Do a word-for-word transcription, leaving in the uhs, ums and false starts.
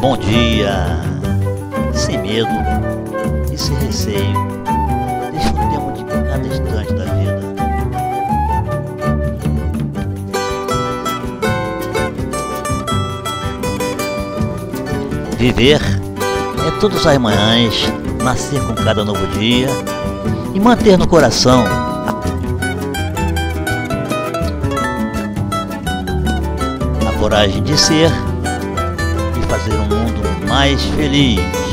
Bom dia, sem medo e sem receio, desfrutemos de cada instante da vida. Viver é todas as manhãs, nascer com cada novo dia e manter no coração a coragem de ser e fazer um mundo mais feliz.